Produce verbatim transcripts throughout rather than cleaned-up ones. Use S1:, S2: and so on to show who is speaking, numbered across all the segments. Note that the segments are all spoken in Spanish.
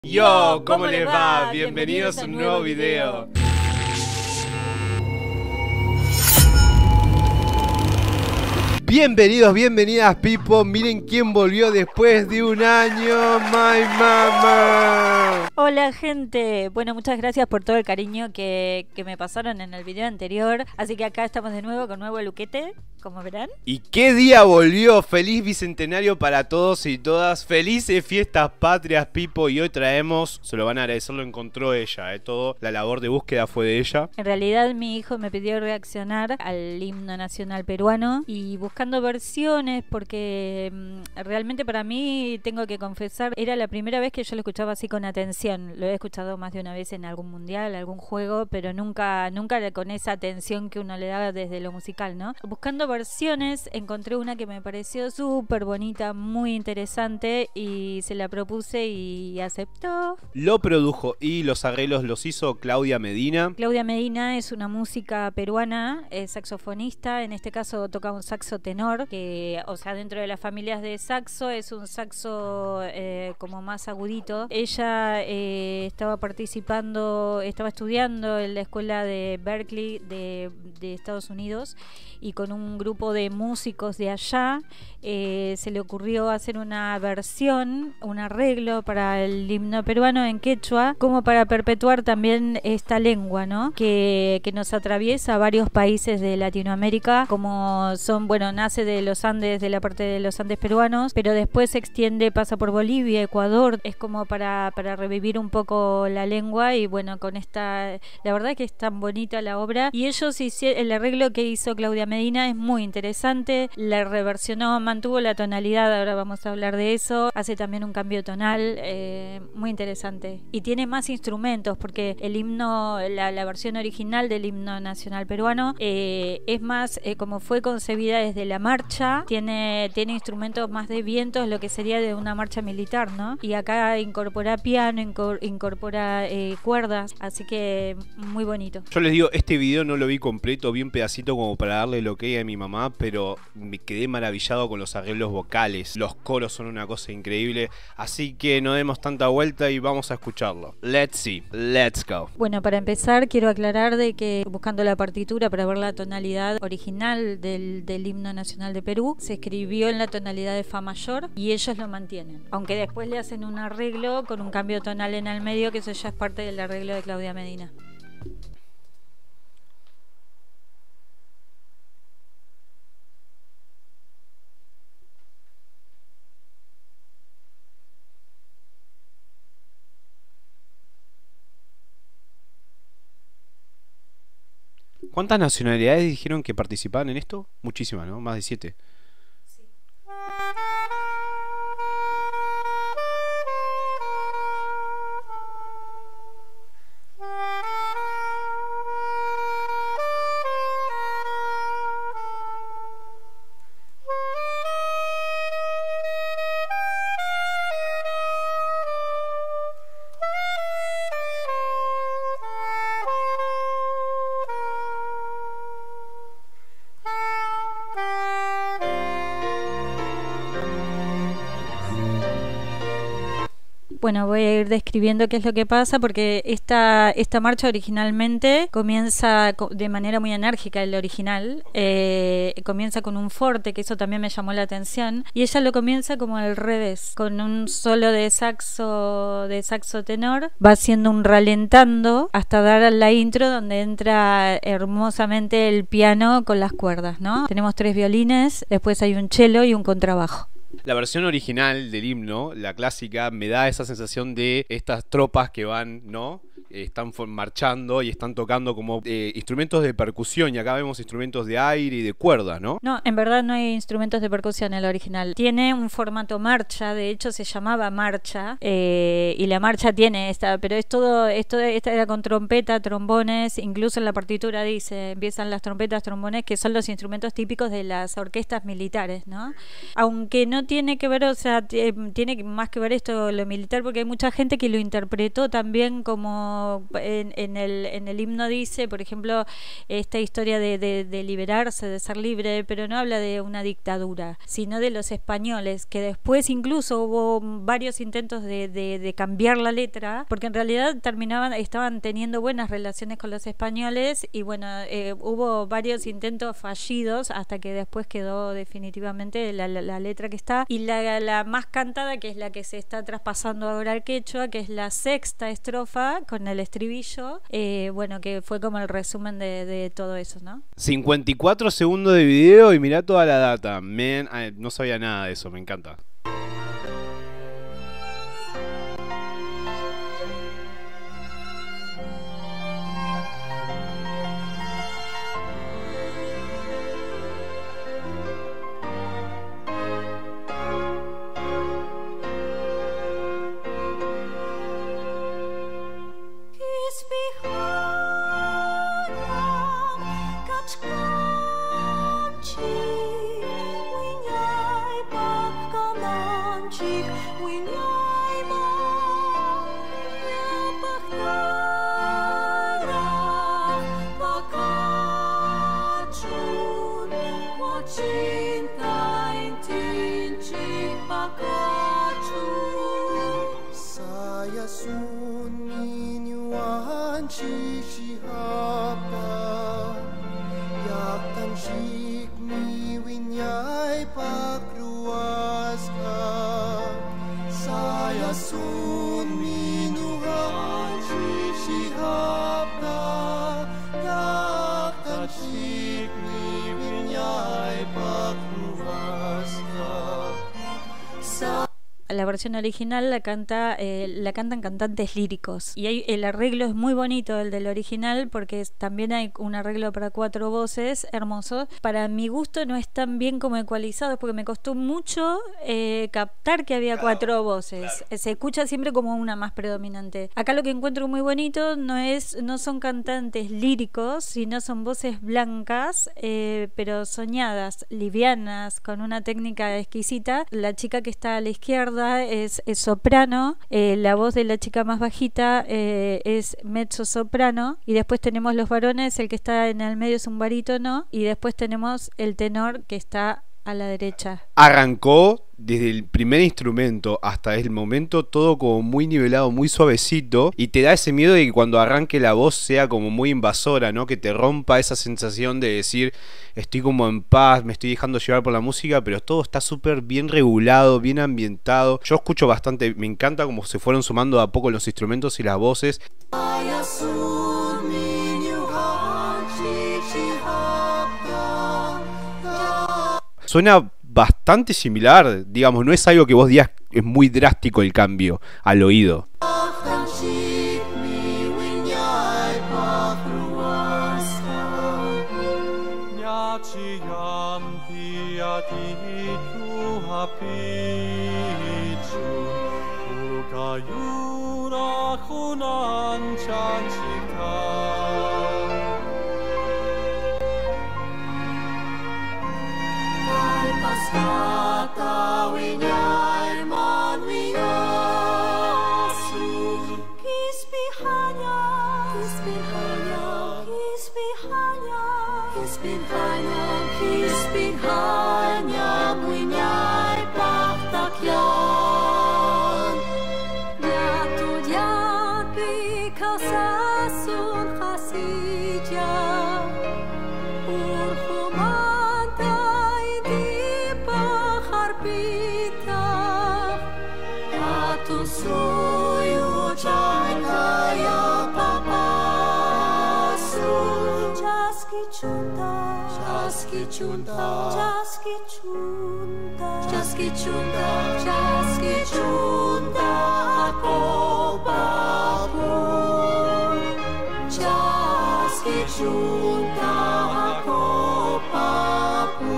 S1: Yo, ¿cómo les va? Bienvenidos a un nuevo video. Bienvenidos, bienvenidas, people. Miren quién volvió después de un año. My mama.
S2: Hola, gente. Bueno, muchas gracias por todo el cariño que, que me pasaron en el video anterior. Así que acá estamos de nuevo con nuevo luquete, como verán.
S1: ¿Y qué día volvió? Feliz bicentenario para todos y todas. Felices fiestas patrias, people. Y hoy traemos, se lo van a agradecer, lo encontró ella, ¿eh? Todo, la labor de búsqueda fue de ella.
S2: En realidad mi hijo me pidió reaccionar al himno nacional peruano y buscando versiones porque mmm, realmente para mí, tengo que confesar, era la primera vez que yo lo escuchaba así con atención. Lo he escuchado más de una vez en algún mundial, algún juego, pero nunca, nunca con esa atención que uno le daba desde lo musical, ¿no? Buscando versiones encontré una que me pareció súper bonita, muy interesante y se la propuse y aceptó.
S1: Lo produjo y los arreglos los hizo Claudia Medina.
S2: Claudia Medina es una música peruana, es saxofonista, en este caso toca un saxo tenor, que, o sea, dentro de las familias de saxo es un saxo eh, como más agudito. Ella eh, estaba participando, estaba estudiando en la escuela de Berkeley de, de Estados Unidos y con un grupo de músicos de allá eh, se le ocurrió hacer una versión, un arreglo para el himno peruano en quechua, como para perpetuar también esta lengua, ¿no? Que, que nos atraviesa varios países de Latinoamérica, como son, bueno, nace de los Andes, de la parte de los Andes peruanos, pero después se extiende, pasa por Bolivia, Ecuador, es como para, para revivir un poco la lengua y bueno, con esta, la verdad que es tan bonita la obra y ellos hicieron, el arreglo que hizo Claudia Medina es muy interesante, la reversionó, mantuvo la tonalidad, ahora vamos a hablar de eso, hace también un cambio tonal, eh, muy interesante y tiene más instrumentos porque el himno, la, la versión original del himno nacional peruano eh, es más eh, como fue concebida desde la marcha, tiene, tiene instrumentos más de vientos, lo que sería de una marcha militar, ¿no? Y acá incorpora piano, incor, incorpora eh, cuerdas, así que muy bonito.
S1: Yo les digo, este video no lo vi completo, vi un pedacito como para darle lo que a mi mamá, pero me quedé maravillado con los arreglos vocales, los coros son una cosa increíble, así que no demos tanta vuelta y vamos a escucharlo. Let's see, let's go.
S2: Bueno, para empezar quiero aclarar de que buscando la partitura para ver la tonalidad original del, del himno nacional de Perú, se escribió en la tonalidad de fa mayor y ellos lo mantienen, aunque después le hacen un arreglo con un cambio tonal en el medio, que eso ya es parte del arreglo de Claudia Medina.
S1: ¿Cuántas nacionalidades dijeron que participaban en esto? Muchísimas, ¿no? Más de siete.
S2: Sí. Bueno, voy a ir describiendo qué es lo que pasa porque esta, esta marcha originalmente comienza de manera muy enérgica, el original, eh, comienza con un forte, que eso también me llamó la atención, y ella lo comienza como al revés, con un solo de saxo, de saxo tenor, va haciendo un ralentando hasta dar a la intro donde entra hermosamente el piano con las cuerdas, ¿no? Tenemos tres violines, después hay un cello y un contrabajo.
S1: La versión original del himno, la clásica, me da esa sensación de estas tropas que van, ¿no? Están marchando y están tocando como eh, instrumentos de percusión y acá vemos instrumentos de aire y de cuerdas, ¿no?
S2: No, en verdad no hay instrumentos de percusión en el original. Tiene un formato marcha, de hecho se llamaba marcha eh, y la marcha tiene esta, pero es todo, esto esta era con trompeta, trombones, incluso en la partitura dice, empiezan las trompetas, trombones, que son los instrumentos típicos de las orquestas militares, ¿no? Aunque no tiene que ver, o sea, tiene más que ver esto lo militar porque hay mucha gente que lo interpretó también como como en, en, el, en el himno dice, por ejemplo, esta historia de, de, de liberarse, de ser libre, pero no habla de una dictadura, sino de los españoles, que después incluso hubo varios intentos de, de, de cambiar la letra, porque en realidad terminaban, estaban teniendo buenas relaciones con los españoles y bueno, eh, hubo varios intentos fallidos hasta que después quedó definitivamente la, la, la letra que está, y la, la más cantada, que es la que se está traspasando ahora al quechua, que es la sexta estrofa con el estribillo, eh, bueno, que fue como el resumen de, de todo eso, ¿no?
S1: cincuenta y cuatro segundos de video y mirá toda la data. Man, ay, no sabía nada de eso, me encanta.
S2: La versión original la canta eh, la cantan cantantes líricos y hay, el arreglo es muy bonito, el del original, porque es, también hay un arreglo para cuatro voces hermoso. Para mi gusto no es tan bien como ecualizado, porque me costó mucho eh, captar que había cuatro voces. Se escucha siempre como una más predominante. Acá lo que encuentro muy bonito no es no son cantantes líricos, sino son voces blancas, eh, pero soñadas, livianas, con una técnica exquisita. La chica que está a la izquierda Es, es soprano, eh, la voz de la chica más bajita eh, es mezzo soprano, y después tenemos los varones, el que está en el medio es un barítono, y después tenemos el tenor que está a la derecha.
S1: Arrancó desde el primer instrumento hasta el momento todo como muy nivelado, muy suavecito, y te da ese miedo de que cuando arranque la voz sea como muy invasora, ¿no? Que te rompa esa sensación de decir estoy como en paz, me estoy dejando llevar por la música, pero todo está súper bien regulado, bien ambientado. Yo escucho bastante, me encanta cómo se fueron sumando de a poco los instrumentos y las voces. Suena bastante similar, digamos, no es algo que vos digas, es muy drástico el cambio al oído.
S3: Jaski chunta, jaski chunta, jaski chunta, jaski chunta, ako babu. Jaski chunta, ako babu.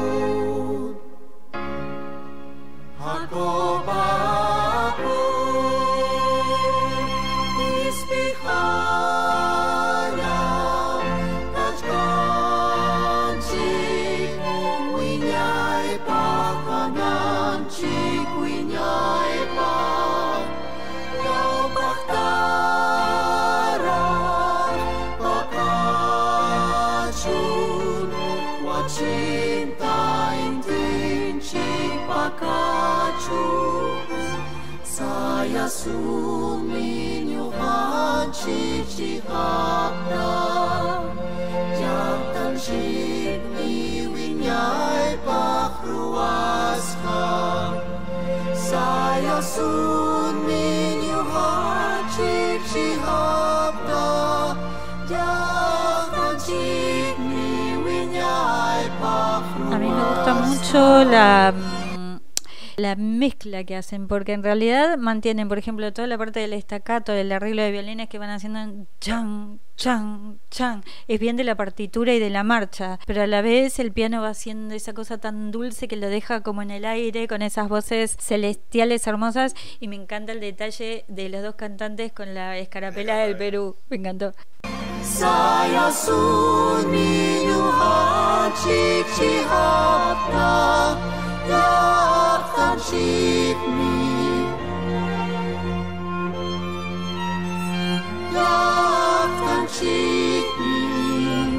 S3: Ako babu. Ispihanya, kachkanchi. Chiquinha e pa, no bactara. sun minyu hanchi chi hapna Jantan shik mi winyai pakruaska Saya sun minyu hanchi chi hapna Jantan shik mi winyai pakruaska
S2: A mí me gusta mucho la la mezcla que hacen, porque en realidad mantienen, por ejemplo, toda la parte del estacato, del arreglo de violines que van haciendo en chan, chan, chan, es bien de la partitura y de la marcha, pero a la vez el piano va haciendo esa cosa tan dulce que lo deja como en el aire, con esas voces celestiales hermosas, y me encanta el detalle de los dos cantantes con la escarapela del Perú, me encantó.
S3: Saya sun minyu hanchi chi hapna Yaktan shikmi Yaktan shikmi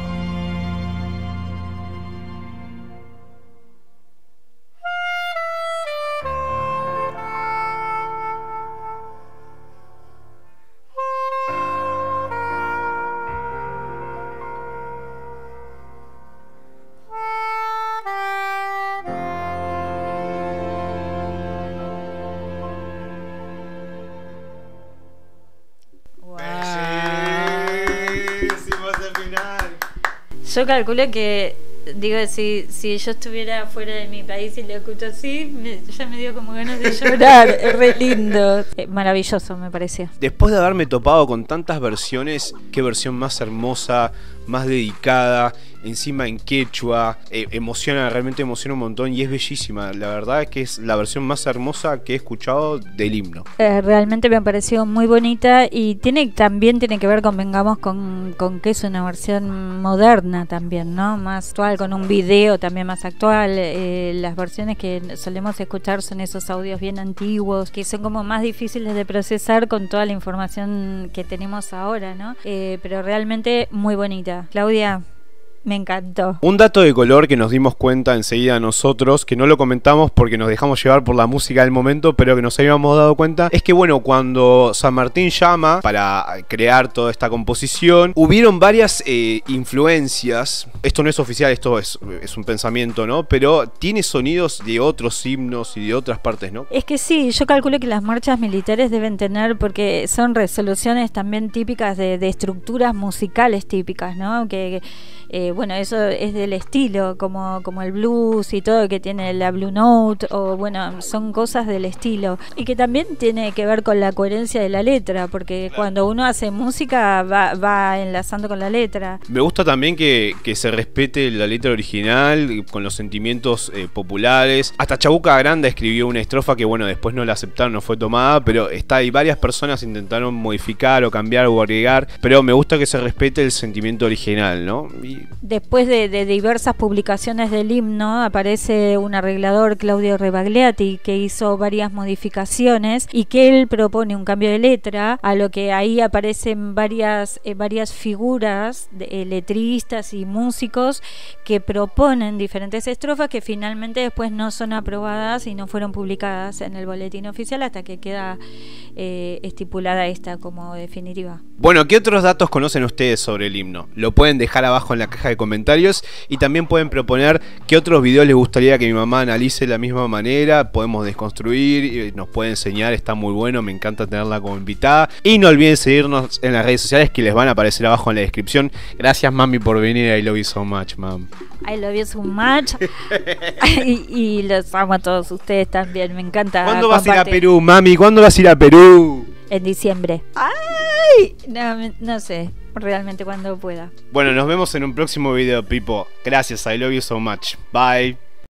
S2: Yo calculo que, digo, si, si yo estuviera fuera de mi país y lo escucho así, me, ya me dio como ganas de llorar. Es re lindo. Eh, maravilloso, me pareció.
S1: Después de haberme topado con tantas versiones, qué versión más hermosa, más dedicada, encima en quechua, eh, emociona, realmente emociona un montón y es bellísima. La verdad es que es la versión más hermosa que he escuchado del himno.
S2: Eh, realmente me pareció muy bonita y tiene también tiene que ver, convengamos, con, con que es una versión moderna también, ¿no? Más actual, con un video también más actual. Eh, las versiones que solemos escuchar son esos audios bien antiguos, que son como más difíciles de procesar con toda la información que tenemos ahora, ¿no? Eh, pero realmente muy bonita. Claudia, me encantó.
S1: Un dato de color que nos dimos cuenta enseguida nosotros, que no lo comentamos porque nos dejamos llevar por la música del momento, pero que nos habíamos dado cuenta, es que bueno, cuando San Martín llama para crear toda esta composición, hubieron varias eh, influencias. Esto no es oficial, esto es, es un pensamiento, ¿no? Pero tiene sonidos de otros himnos y de otras partes, ¿no?
S2: Es que sí, yo calculo que las marchas militares deben tener, porque son resoluciones también típicas de, de estructuras musicales típicas, ¿no? Que eh, bueno, eso es del estilo, como, como el blues y todo, que tiene la Blue Note, o bueno, son cosas del estilo. Y que también tiene que ver con la coherencia de la letra, porque claro, cuando uno hace música va, va enlazando con la letra.
S1: Me gusta también que, que se respete la letra original, con los sentimientos eh, populares. Hasta Chabuca Granda escribió una estrofa que bueno, después no la aceptaron, no fue tomada, pero está ahí, varias personas intentaron modificar o cambiar o agregar, pero me gusta que se respete el sentimiento original, ¿no? Y
S2: después de, de diversas publicaciones del himno, aparece un arreglador, Claudio Rebagliati, que hizo varias modificaciones y que él propone un cambio de letra, a lo que ahí aparecen varias, eh, varias figuras de eh, letristas y músicos que proponen diferentes estrofas que finalmente después no son aprobadas y no fueron publicadas en el boletín oficial hasta que queda eh, estipulada esta como definitiva.
S1: Bueno, ¿qué otros datos conocen ustedes sobre el himno? Lo pueden dejar abajo en la caja de comentarios y también pueden proponer qué otros videos les gustaría que mi mamá analice de la misma manera. Podemos desconstruir, nos puede enseñar, está muy bueno, me encanta tenerla como invitada. Y no olviden seguirnos en las redes sociales que les van a aparecer abajo en la descripción. Gracias, mami, por venir. I love you so much, mam.
S2: I love you so much. y, y los amo a todos ustedes también, me encanta.
S1: ¿Cuándo vas
S2: compartir.
S1: a ir a Perú, mami? ¿Cuándo vas a ir a Perú?
S2: En diciembre. ¡Ay! No, no sé, realmente cuando pueda.
S1: Bueno, nos vemos en un próximo video, Pipo. Gracias, I love you so much. Bye.